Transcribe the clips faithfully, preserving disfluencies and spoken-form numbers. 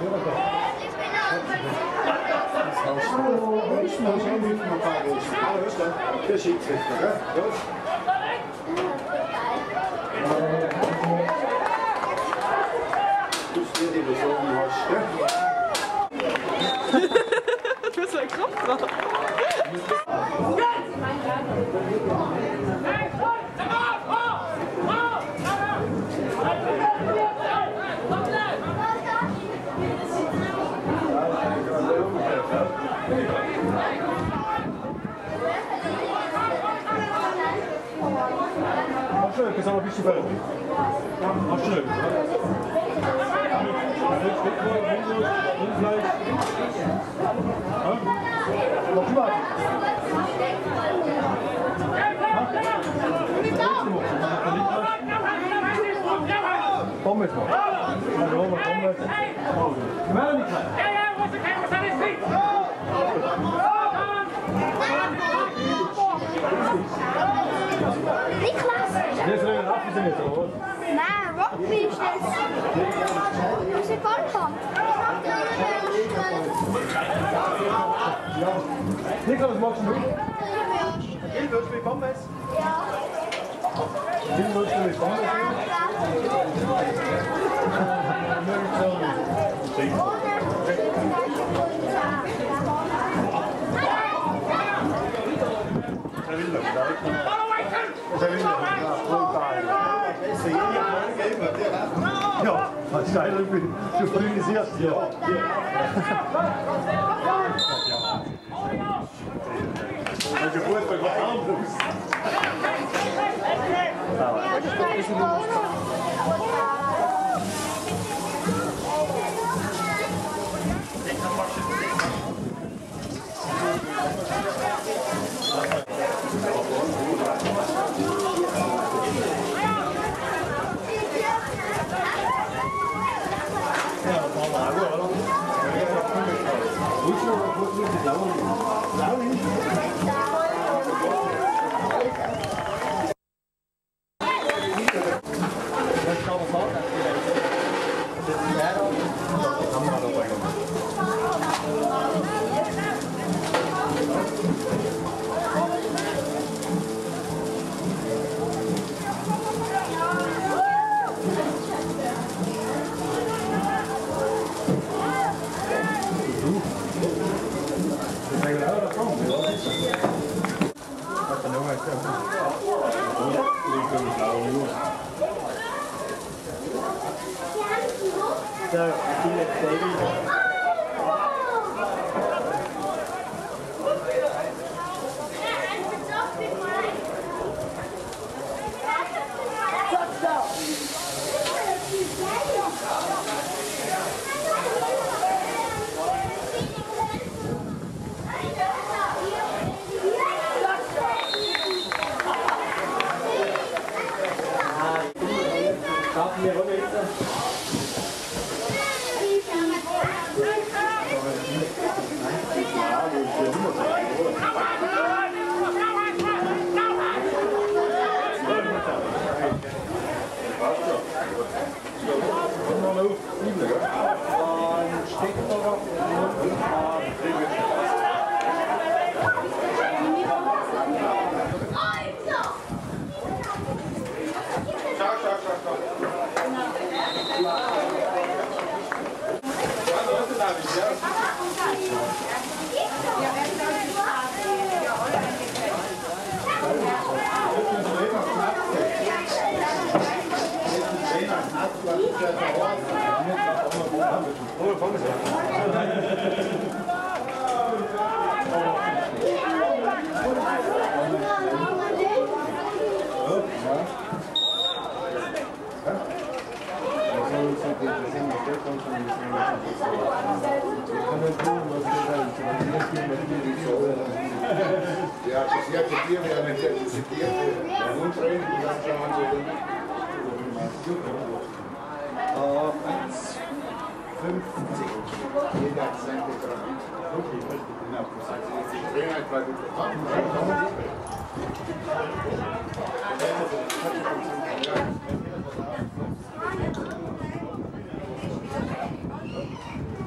Det er sit til. Du er så i kraft, hva'? Aşağı sana bir şey verelim. Aşağı. Bakın abi. Pommes mal. Hallo, Pommes. Melanie klein. Ja, ja, was ik heb, dat is niet. Niklas! Dit is een afgezien niet hoor. Nee, rockbeach is. Dus ik kan van. Niklas, mag je doen? Heel veel twee Pommes. Ja. Heel veel twee Pommes. Ja, als je eigenlijk gefriniseerd. Ja. Als je voelt bij wat aanbroest. So, baby. Ja, als je accepteert, ja, dan accepteert je moet trainen, dan gaan we doen. eins fünfzig. Jeder hat sein Programm. Okay, genau. Also die Trainer war gut verfahren. Ja.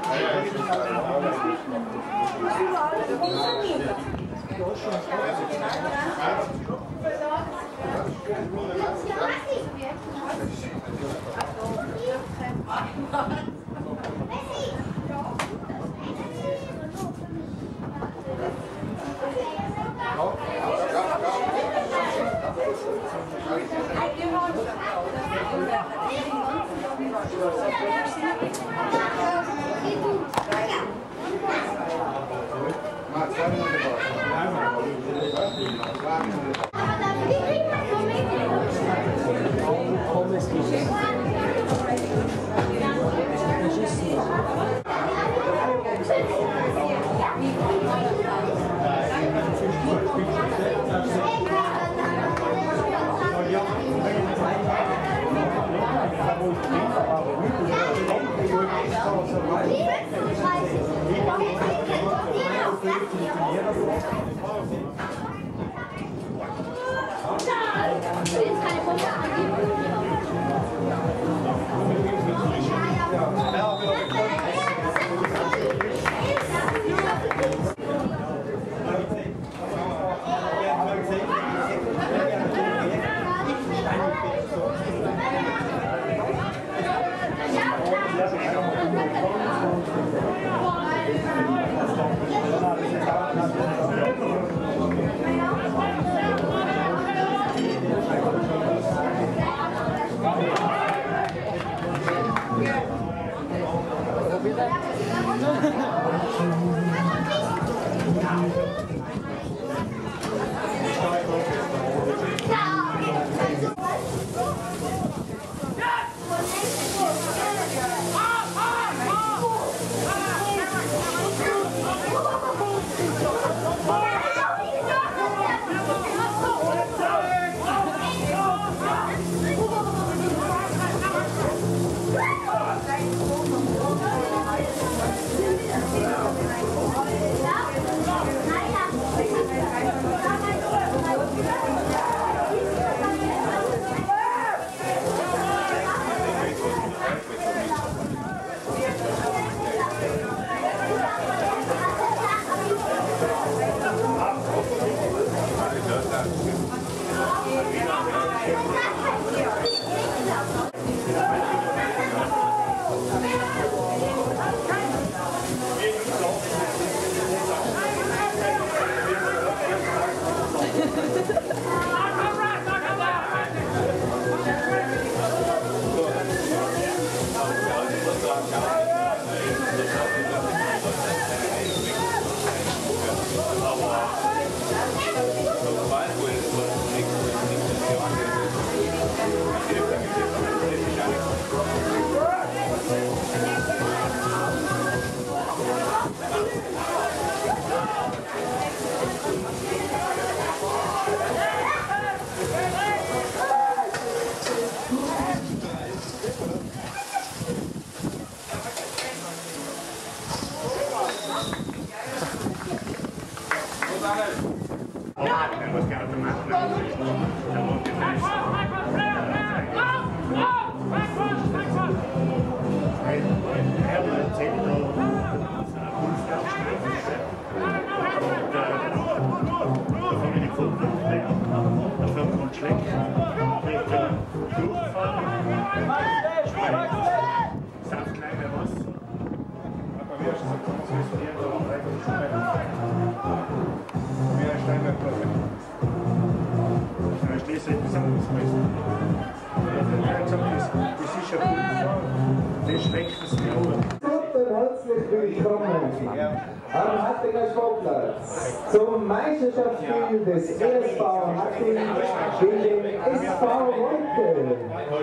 Herzlich willkommen am Hattinger Sportplatz zum Meisterschaftsspiel des E S V Hatting gegen den S V Wolke.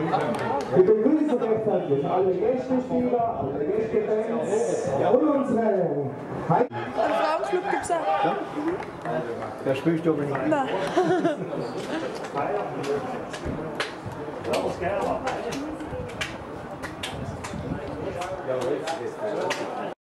Wir begrüßen recht herzlich alle Gästespieler, alle Gästefans und unsere Heim. Einen Frauenclub gibt es auch. Ja? Der spielst du aber nicht. Nein. Ja,